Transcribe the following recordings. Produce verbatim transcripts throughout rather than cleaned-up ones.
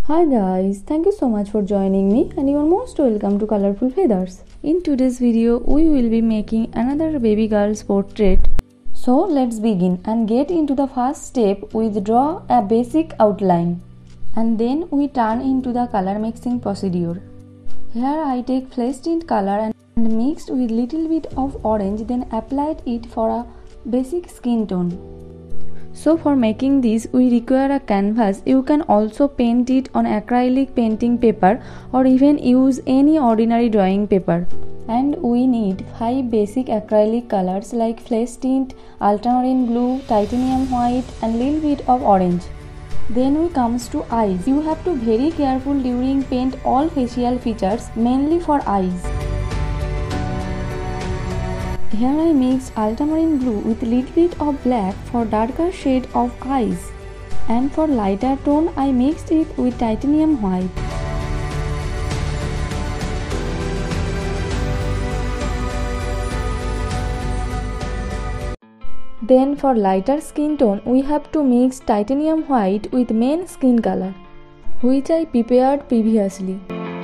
Hi guys, thank you so much for joining me and you are most welcome to Colorful Feathers. In today's video, we will be making another baby girl's portrait. So let's begin and get into the first step with draw a basic outline. And then we turn into the color mixing procedure. Here I take flesh tint color and mixed with little bit of orange, then applied it for a basic skin tone. So for making this we require a canvas. You can also paint it on acrylic painting paper or even use any ordinary drawing paper. And we need five basic acrylic colors like flesh tint, ultramarine blue, titanium white and little bit of orange. Then we comes to eyes. You have to very careful during paint all facial features, mainly for eyes. Here I mixed ultramarine blue with little bit of black for darker shade of eyes, and for lighter tone I mixed it with titanium white. Then for lighter skin tone we have to mix titanium white with main skin color, which I prepared previously.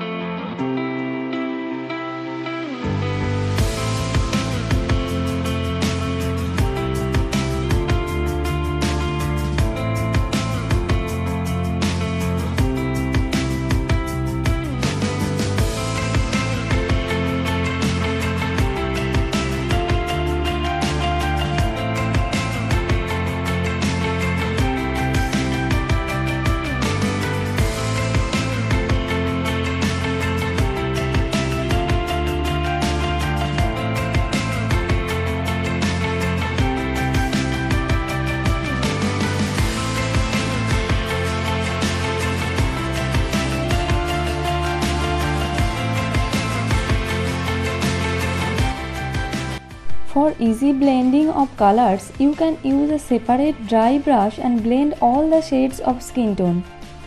For easy blending of colors, you can use a separate dry brush and blend all the shades of skin tone.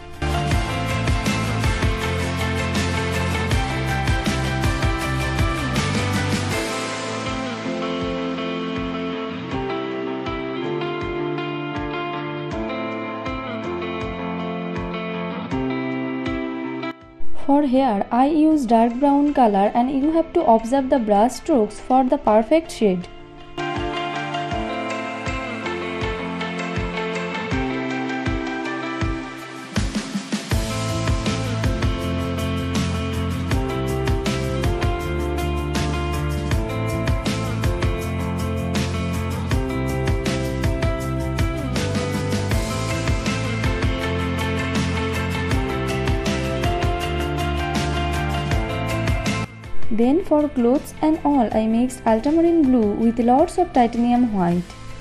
For hair, I use dark brown color and you have to observe the brush strokes for the perfect shade. Then for clothes and all I mixed ultramarine blue with lots of titanium white.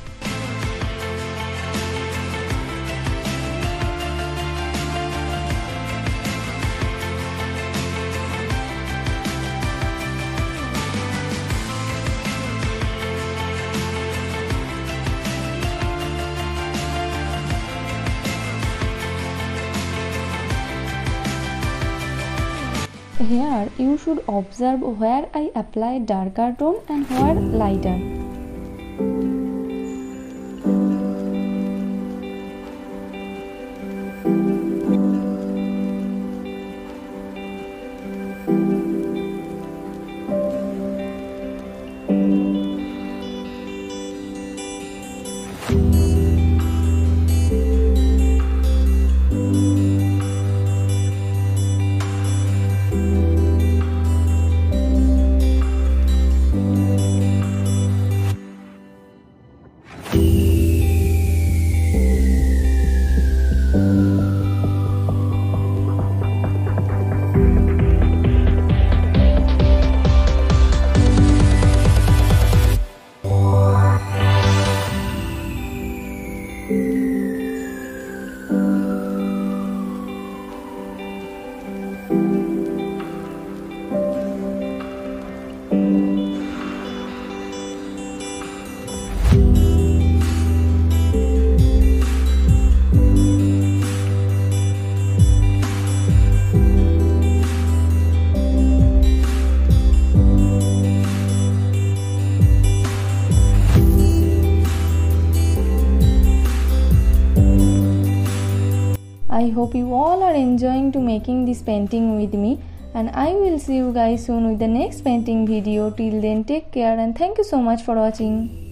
Here you should observe where I apply darker tone and where lighter. I hope you all are enjoying to making this painting with me, and I will see you guys soon with the next painting video. Till then, take care and thank you so much for watching.